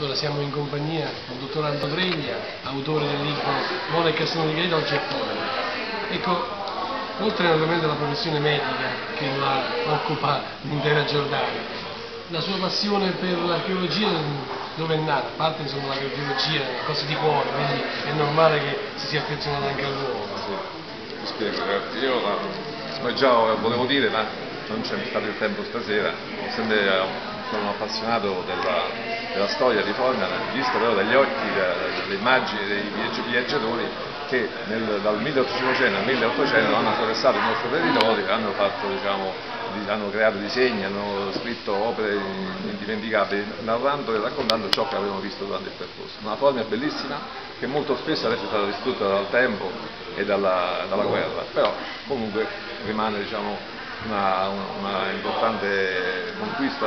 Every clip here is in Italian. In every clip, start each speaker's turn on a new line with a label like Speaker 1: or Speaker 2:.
Speaker 1: Allora, siamo in compagnia del dottor Aldo Greglia, autore del libro Mola e Cassino di Greda, oggi è fuori. Ecco, oltre naturalmente alla professione medica che la occupa l'intera giornata, la sua passione per l'archeologia dove è nata? A parte insomma l'archeologia, cose di cuore, quindi è normale che si sia affezionato anche all'uomo.
Speaker 2: Sì, mi spiego, io come già volevo dire, ma non c'è stato il tempo stasera, sono appassionato della storia di Formia, visto però dagli occhi, dalle immagini dei viaggiatori che dal 1800 al 1800 hanno attraversato il nostro territorio, hanno creato disegni, hanno scritto opere indimenticabili, narrando e raccontando ciò che avevano visto durante il percorso. Una Formia bellissima che molto spesso adesso è stata distrutta dal tempo e dalla guerra, però comunque rimane una importante conquista.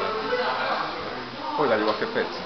Speaker 2: Poi dagli qualche pezzo.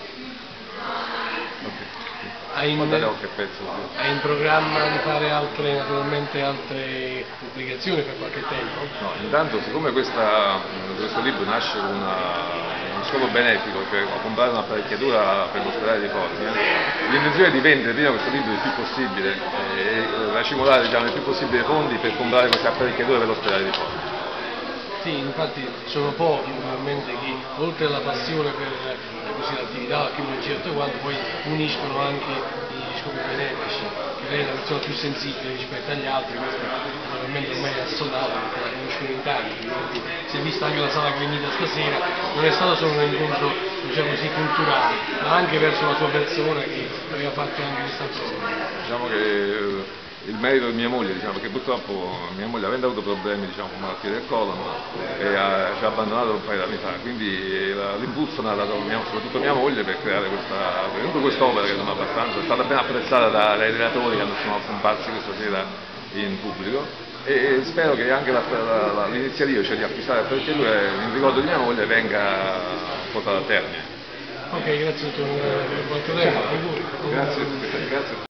Speaker 1: Hai in programma di fare naturalmente altre pubblicazioni per qualche tempo?
Speaker 2: No, intanto siccome questo libro nasce con uno scopo benefico, cioè comprare un'apparecchiatura per l'ospedale di Formia, l'intenzione è di vendere prima questo libro il più possibile e racimolare il più possibile fondi per comprare queste apparecchiature per l'ospedale di Formia.
Speaker 1: Sì, infatti sono pochi normalmente che oltre alla passione per l'attività, l'archeologia e tutto quanto, poi uniscono anche gli scopi benefici, che lei è una persona più sensibile rispetto agli altri, questo naturalmente ormai è assodato perché la conoscono in tanti, quindi si è vista anche la sala che è venuta stasera, non è stato solo un incontro diciamo così culturale, ma anche verso la sua persona che aveva fatto anche questa cosa.
Speaker 2: Diciamo che il merito di mia moglie, perché purtroppo mia moglie avendo avuto problemi con malattie del colon ci ha abbandonato un paio di anni fa, quindi l'impulso mi ha dato soprattutto mia moglie per creare quest'opera che è stata ben apprezzata dai relatori che sono comparsi questa sera in pubblico e spero che anche l'iniziativa, cioè di acquistare l'apparecchiatura in ricordo di mia moglie, venga portata a termine.
Speaker 1: Ok, grazie dottor, per il vostro tempo, auguri.
Speaker 2: Grazie.